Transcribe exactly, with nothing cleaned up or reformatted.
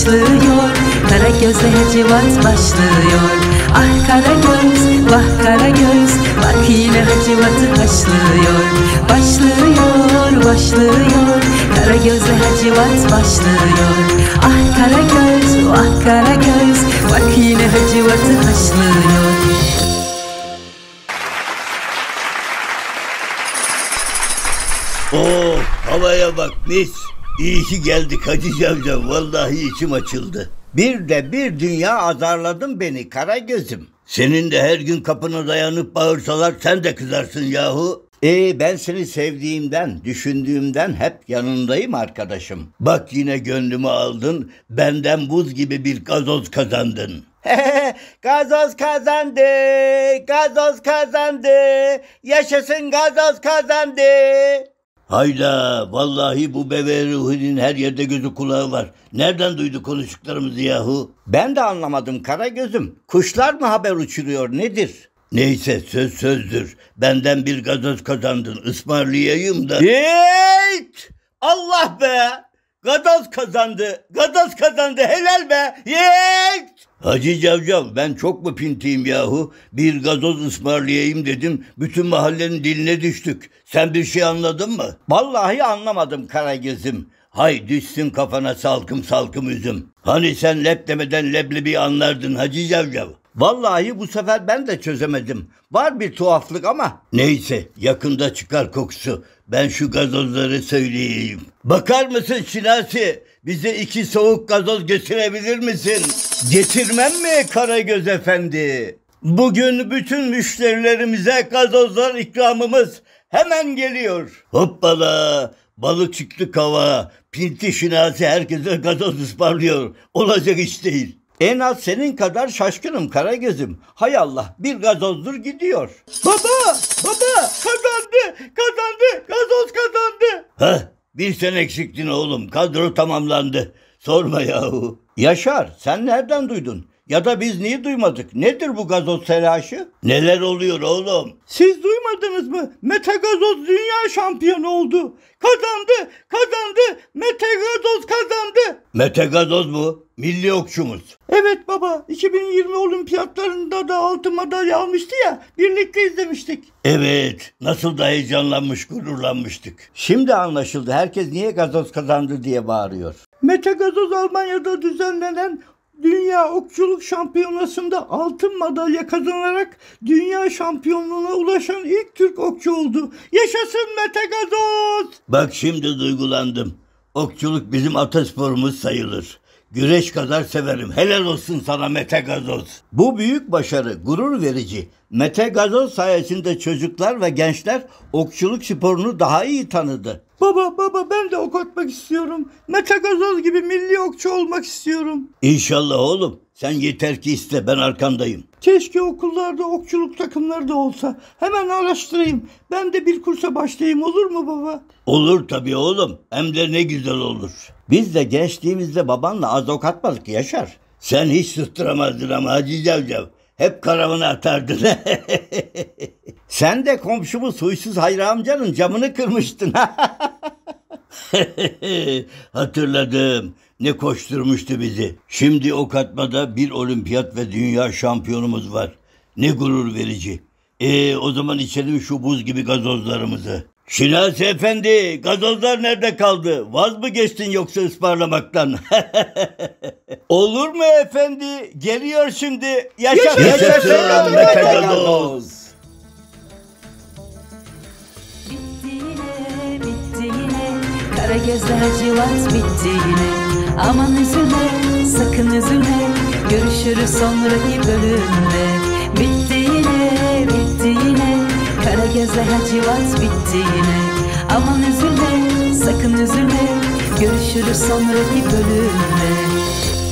başlıyor. Karagöz'le Hacivat başlıyor. Ah Karagöz, vah Karagöz, bak yine Hacivat'ı haşlıyor. Başlıyor, başlıyor, Karagöz'le Hacivat başlıyor. Ah Karagöz, vah Karagöz, bak yine Hacivat'ı haşlıyor. Oo, havaya bak mis. İyi ki geldik Hacı Cavcav. Vallahi içim açıldı. Bir de bir dünya azarladın beni Karagöz'üm. Senin de her gün kapına dayanıp bağırsalar sen de kızarsın yahu. Ee, ben seni sevdiğimden, düşündüğümden hep yanındayım arkadaşım. Bak yine gönlümü aldın. Benden buz gibi bir gazoz kazandın. Gazoz kazandı, gazoz kazandı, yaşasın gazoz kazandı. Hayda, vallahi bu bebe ruhunun her yerde gözü kulağı var. Nereden duydu konuştuklarımızı yahu? Ben de anlamadım Karagöz'üm. Kuşlar mı haber uçuruyor nedir? Neyse söz sözdür. Benden bir gazoz kazandın, ısmarlayayım da. Yeeeet! Allah be! Gazoz kazandı, gazoz kazandı, helal be! Yeeeet! Hacı Cavcav, ben çok mu pintiyim yahu? Bir gazoz ısmarlayayım dedim, bütün mahallenin diline düştük. Sen bir şey anladın mı? Vallahi anlamadım Karagöz'üm. Hay düşsün kafana salkım salkım üzüm. Hani sen lep demeden leblebi anlardın Hacı Cavcav. Vallahi bu sefer ben de çözemedim. Var bir tuhaflık ama. Neyse, yakında çıkar kokusu. Ben şu gazozları söyleyeyim. Bakar mısın Şinasi? Bize iki soğuk gazoz getirebilir misin? Getirmem mi Karagöz efendi? Bugün bütün müşterilerimize gazozlar ikramımız hemen geliyor. Hoppala! Balık çıktı kava. Pinti Şinasi herkese gazoz ısmarlıyor. Olacak iş değil. En az senin kadar şaşkınım Karagöz'üm. Hay Allah, bir gazozdur gidiyor. Baba! Baba! Kazandı! Kazandı! Gazoz kazandı! Hah! Bir sen eksiktin oğlum. Kadro tamamlandı. Sorma yahu. Yaşar, sen nereden duydun? Ya da biz niye duymadık? Nedir bu gazoz telaşı? Neler oluyor oğlum? Siz duymadınız mı? Mete Gazoz dünya şampiyonu oldu. Kazandı, kazandı. Mete Gazoz kazandı. Mete Gazoz mu? Milli okçumuz. Evet baba, iki bin yirmi olimpiyatlarında da altın madalya almıştı ya. Birlikte izlemiştik. Evet, nasıl da heyecanlanmış, gururlanmıştık. Şimdi anlaşıldı. Herkes niye gazoz kazandı diye bağırıyor. Mete Gazoz Almanya'da düzenlenen Dünya Okçuluk Şampiyonası'nda altın madalya kazanarak dünya şampiyonluğuna ulaşan ilk Türk okçu oldu. Yaşasın Mete Gazoz! Bak şimdi duygulandım. Okçuluk bizim atasporumuz sayılır. Güreş kadar severim. Helal olsun sana Mete Gazoz. Bu büyük başarı, gurur verici. Mete Gazoz sayesinde çocuklar ve gençler okçuluk sporunu daha iyi tanıdı. Baba baba ben de ok atmak istiyorum. Mete Gazoz gibi milli okçu olmak istiyorum. İnşallah oğlum. Sen yeter ki iste, ben arkandayım. Keşke okullarda okçuluk takımları da olsa. Hemen araştırayım. Ben de bir kursa başlayayım, olur mu baba? Olur tabii oğlum. Hem de ne güzel olur. Biz de gençliğimizde babanla az ok atmadık Yaşar. Sen hiç tutturamazdın ama Hacı Cavcav. Hep karavana atardın. Sen de komşumuz huysuz Hayri amcanın camını kırmıştın. Hatırladım. Ne koşturmuştu bizi. Şimdi ok atmada bir olimpiyat ve dünya şampiyonumuz var. Ne gurur verici. E o zaman içelim şu buz gibi gazozlarımızı. Şinasi efendi, gazozlar nerede kaldı? Vaz mı geçtin yoksa ısmarlamaktan? Olur mu efendi? Geliyor şimdi. Yaşasın, Yaşasın, Yaşasın Mete Gazoz. Bitti yine, bitti yine, Karagöz'le Hacivat bitti yine. Aman üzülme, sakın üzülme, görüşürüz sonraki bölümde. Bitti yine, bitti yine, Karagöz'le Hacivat bitti yine. Aman üzülme, sakın üzülme, görüşürüz sonraki bölümde.